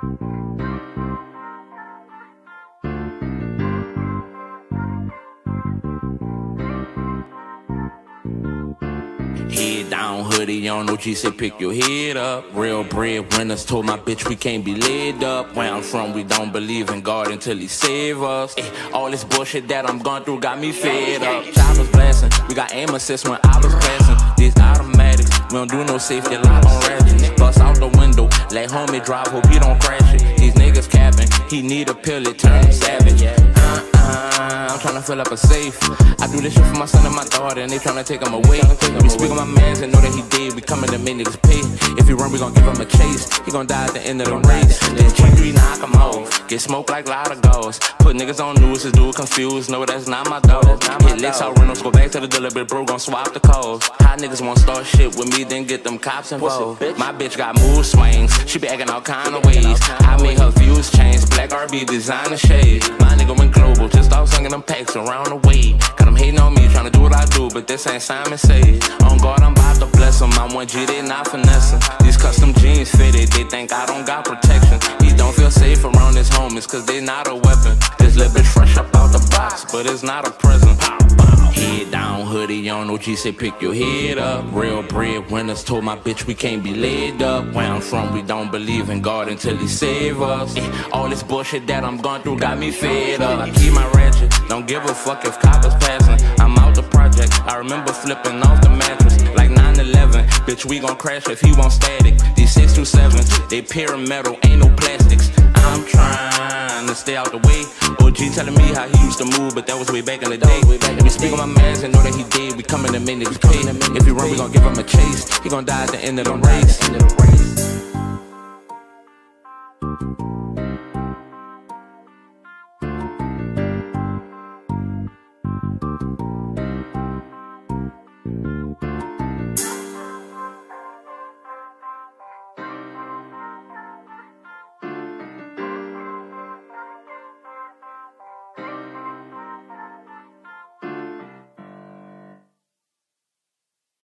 Head down, hoodie on, OG said pick your head up. Real breadwinners told my bitch we can't be laid up. Where I'm from, we don't believe in God until he save us. All this bullshit that I'm going through got me fed up. Choppers blasting, we got aim assist when I was passing. These automatics, we don't do no safety lock on ratchets. Bust out the window, let homie drive, hope he don't crash it. These niggas capping, he need a pill, it turn him savage. I'm tryna fill up a safe. I do this shit for my son and my daughter, and they tryna take him away. We speak on my mans and know that he dead. We coming to make niggas pay. If he run, we gon' give him a chase. He gon' die at the end of the race. Then G3 knock him off. Get smoked like louder ghosts. Put niggas on news, this dude confused. No, that's not my dog. Hit licks out Reynolds, go back to the dealer, bitch, bro, gon' swap the calls. Hot niggas won't start shit with me, then get them cops involved. My bitch got mood swings. She be acting all kind of ways. I made her views change. Black RB designer shades. My nigga went global, just off singing them packs around the way. Got them hating on me, tryna do what I do, but this ain't Simon Says. On God, I'm about to bless them. I'm 1G, they not finessing. These custom jeans fitted, they think I don't got protection. These don't feel safe around his homies, cause they not a weapon. This little bitch fresh up out the box, but it's not a present. Head down, hoodie on, OG say pick your head up. Real breadwinners told my bitch we can't be laid up. Where I'm from, we don't believe in God until he save us. All this bullshit that I'm going through got me fed up. I keep my ratchet, don't give a fuck if coppers passing. I'm out the project, I remember flipping off the mattress like 9/11. Bitch, we gon' crash if he want static. These 627s, they pyramidal, ain't no plastics. I'm trying to stay out the way. OG telling me how he used to move, but that was way back in the day. And we speak on my mans and know that he dead. We coming to make niggas pay. If he run, we gon' give him a chase. He gon' die at the end of the race.